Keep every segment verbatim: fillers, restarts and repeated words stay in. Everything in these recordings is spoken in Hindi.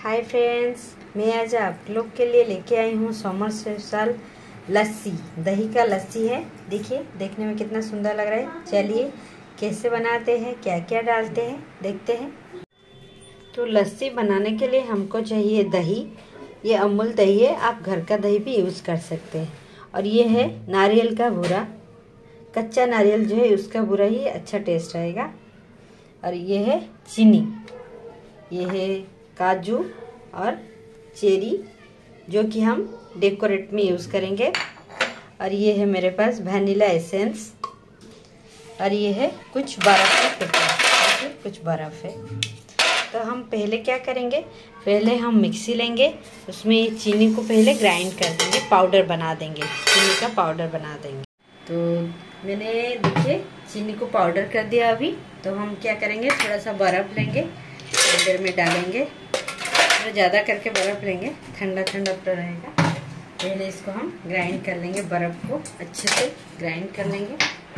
हाय फ्रेंड्स, मैं आज आप लोग के लिए लेके आई हूँ समर स्पेशल लस्सी। दही का लस्सी है। देखिए, देखने में कितना सुंदर लग रहा है। चलिए कैसे बनाते हैं, क्या क्या डालते हैं, देखते हैं। तो लस्सी बनाने के लिए हमको चाहिए दही। ये अमूल दही है, आप घर का दही भी यूज़ कर सकते हैं। और ये है नारियल का बूरा, कच्चा नारियल जो है उसका बूरा ही अच्छा टेस्ट आएगा। और ये है चीनी, ये है काजू और चेरी जो कि हम डेकोरेट में यूज़ करेंगे। और ये है मेरे पास वैनिला एसेंस। और ये है कुछ बर्फ़ है, कुछ बर्फ़ है। तो हम पहले क्या करेंगे, पहले हम मिक्सी लेंगे, उसमें चीनी को पहले ग्राइंड कर देंगे, पाउडर बना देंगे, चीनी का पाउडर बना देंगे। तो मैंने देखिए चीनी को पाउडर कर दिया अभी। तो हम क्या करेंगे, थोड़ा सा बर्फ़ लेंगे, पाउडर में डालेंगे, थोड़ा ज़्यादा करके बर्फ़ लेंगे, ठंडा ठंडा तो रहेगा। पहले इसको हम ग्राइंड कर लेंगे, बर्फ़ को अच्छे से ग्राइंड कर लेंगे।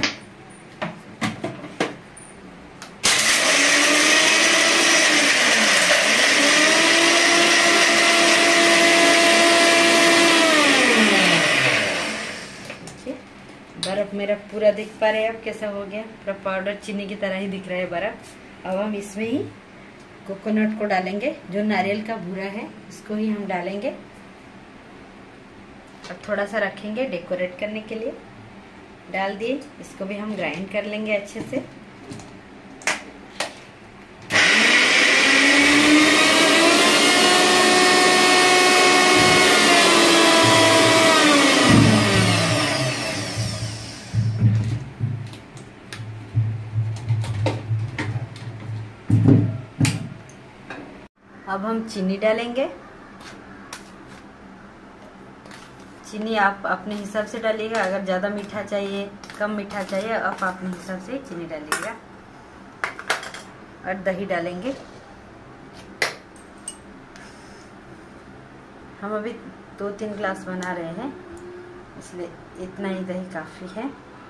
बर्फ़ मेरा पूरा दिख पा रहा है अब कैसा हो गया, पूरा पाउडर चीनी की तरह ही दिख रहा है बर्फ़। अब हम इसमें ही कोकोनट को डालेंगे, जो नारियल का बूरा है इसको ही हम डालेंगे। अब थोड़ा सा रखेंगे डेकोरेट करने के लिए। डाल दिए, इसको भी हम ग्राइंड कर लेंगे अच्छे से। अब हम चीनी डालेंगे। चीनी आप अपने हिसाब से डालिएगा, अगर ज़्यादा मीठा चाहिए, कम मीठा चाहिए, आप अपने हिसाब से चीनी डालिएगा। और दही डालेंगे। हम अभी दो तीन ग्लास बना रहे हैं, इसलिए इतना ही दही काफ़ी है।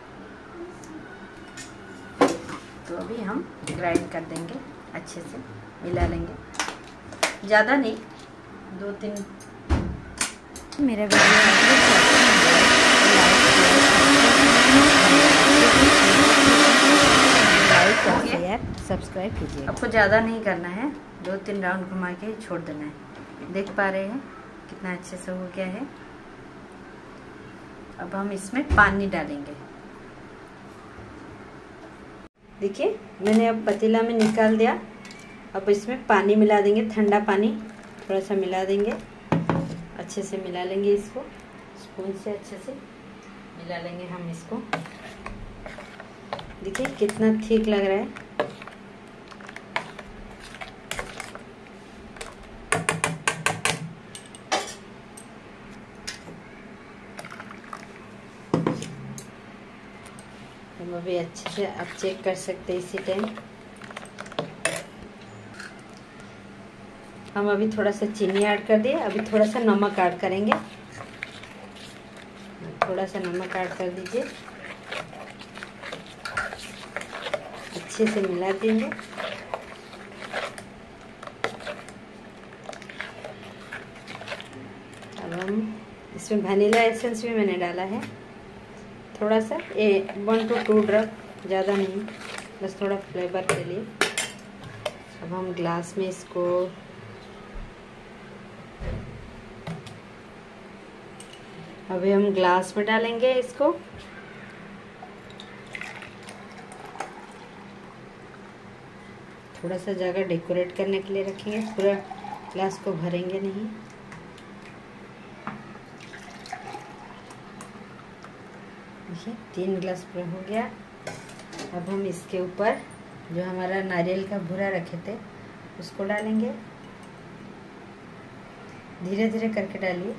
तो अभी हम ग्राइंड कर देंगे, अच्छे से मिला लेंगे, ज़्यादा नहीं, दो तीन। मेरा वीडियो लाइक और शेयर सब्सक्राइब कीजिए। आपको ज़्यादा नहीं करना है, दो तीन राउंड घुमा के छोड़ देना है। देख पा रहे हैं कितना अच्छे से हो गया है। अब हम इसमें पानी डालेंगे। देखिए मैंने अब पतीला में निकाल दिया। अब इसमें पानी मिला देंगे, ठंडा पानी थोड़ा सा मिला देंगे, अच्छे से मिला लेंगे। इसको स्पून से अच्छे से मिला लेंगे हम इसको। देखिए कितना ठीक लग रहा है। हम अभी अच्छे से अब चेक कर सकते हैं इसी टाइम। हम अभी थोड़ा सा चीनी ऐड कर दिए, अभी थोड़ा सा नमक ऐड करेंगे। थोड़ा सा नमक ऐड कर दीजिए, अच्छे से मिला देंगे। अब हम इसमें वैनिला एसेंस भी मैंने डाला है, थोड़ा सा, a one to two drop, ज़्यादा नहीं, बस थोड़ा फ्लेवर के लिए। अब हम ग्लास में इसको अभी हम ग्लास में डालेंगे इसको। थोड़ा सा जगह डेकोरेट करने के लिए रखेंगे, पूरा ग्लास को भरेंगे नहीं। देखिए तीन ग्लास पूरा हो गया। अब हम इसके ऊपर जो हमारा नारियल का बूरा रखे थे उसको डालेंगे। धीरे धीरे करके डालिए।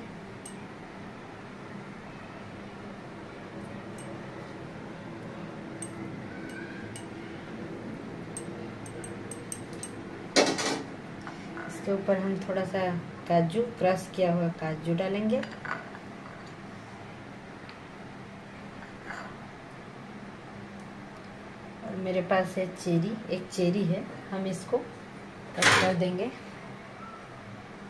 इसके ऊपर हम थोड़ा सा काजू, क्रश किया हुआ काजू डालेंगे। और मेरे पास है चेरी, एक चेरी है, हम इसको कट कर देंगे।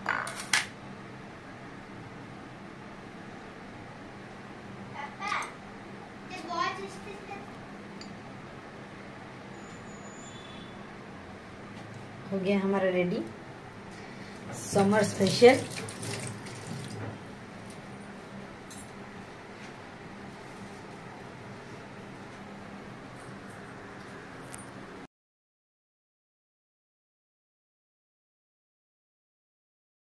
हो गया हमारा रेडी समर स्पेशल